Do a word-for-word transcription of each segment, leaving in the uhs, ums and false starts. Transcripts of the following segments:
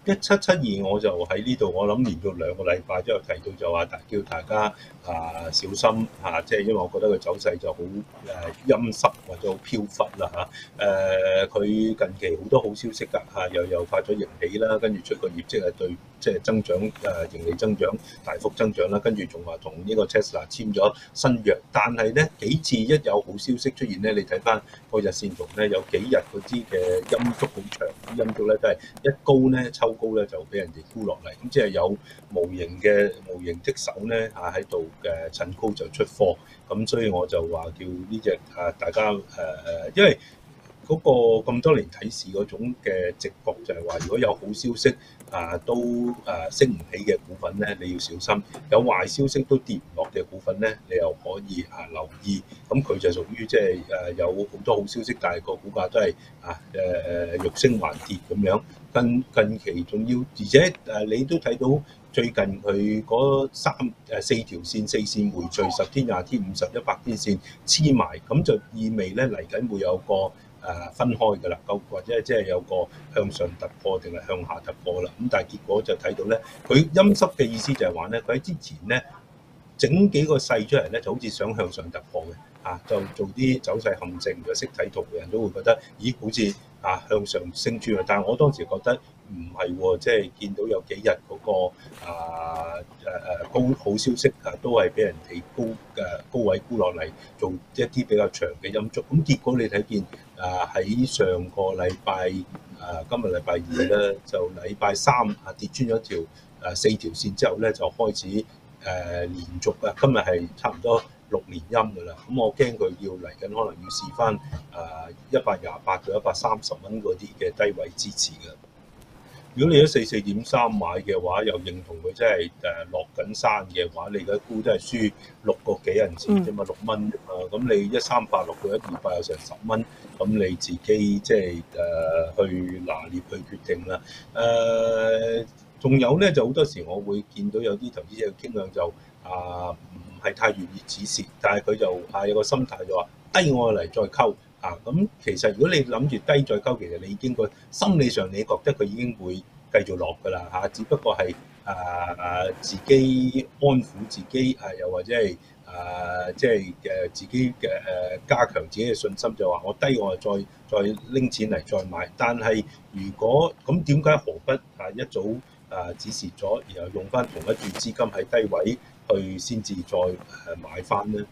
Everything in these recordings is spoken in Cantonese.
一七七二我就喺呢度，我諗連續兩個禮拜都有提到，就話叫大家啊小心嚇，即係因為我覺得佢走勢就好誒陰濕或者好飄忽啦嚇。誒佢近期好多好消息㗎嚇，又又發咗盈喜啦，跟住出個業績係對即係增長誒盈利增長大幅增長啦，跟住仲話同呢個 Tesla 簽咗新約，但係咧幾次一有好消息出現咧，你睇翻個日線圖咧，有幾日嗰啲嘅陰燭好長，啲陰燭咧都係一高咧抽高咧就俾人哋沽落嚟，咁即係有無形嘅無形職手咧嚇喺度嘅趁高就出貨，咁所以我就話叫呢隻啊大家誒誒，因為嗰個咁多年睇市嗰種嘅直覺就係話，如果有好消息啊都誒升唔起嘅股份咧，你要小心；有壞消息都跌唔落嘅股份咧，你又可以啊留意。咁佢就屬於即係誒有好多好消息，但係個股價都係啊誒誒欲升還跌咁樣。近近期仲要，而且誒你都睇到最近佢嗰三誒四條線四線匯聚十天、廿天、五十、一百天線黐埋，咁就意味咧嚟緊會有個誒分開㗎啦，或者即係有個向上突破定係向下突破啦。咁但係結果就睇到咧，佢陰濕嘅意思就係話咧，佢喺之前咧整幾個勢出嚟咧，就好似想向上突破嘅，啊就做啲走勢陷阱。如果識睇圖嘅人都會覺得，咦好似啊向上升穿啊！但係我當時覺得唔係喎，即係見到有幾日嗰個啊誒誒高好消息啊，都係俾人哋高誒高位沽落嚟，做一啲比較長嘅陰燭。咁結果你睇見啊喺上個禮拜啊今日禮拜二咧，就禮拜三啊跌穿咗條誒四條線之後咧，就開始誒、呃、連續啊，今日係差唔多六連陰㗎啦。咁我驚佢要嚟緊，可能要試翻誒一百廿八到一百三十蚊嗰啲嘅低位支持嘅。如果你喺四四點三買嘅話，又認同佢真係誒落緊山嘅話，你而家估都係輸六個幾銀錢啫嘛，六蚊啫嘛。咁你一三八落到一二八有成十蚊，咁你自己即係誒去拿捏去決定啦。誒、呃，仲有咧就好多時我會見到有啲投資者傾向就啊唔係太願意止蝕，但係佢就啊有個心態就話低我嚟再溝。啊，咁其實如果你諗住低再溝，其實你已經個心理上你覺得佢已經會繼續落㗎啦嚇，只不過係啊啊自己安撫自己啊，又或者係啊即係誒自己嘅誒加強自己嘅信心，就話我低我再再拎錢嚟再買。但係如果咁點解何不啊一早啊止蝕咗，然後用翻同一注資金喺低位去先至再誒買翻咧？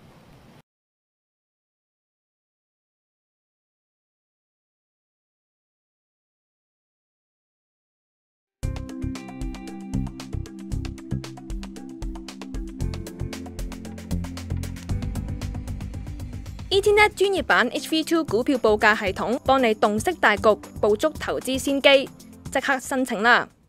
E T Net 專業版 H V 二 股票報價系統，幫你洞悉大局，捕捉投資先機，即刻申請啦！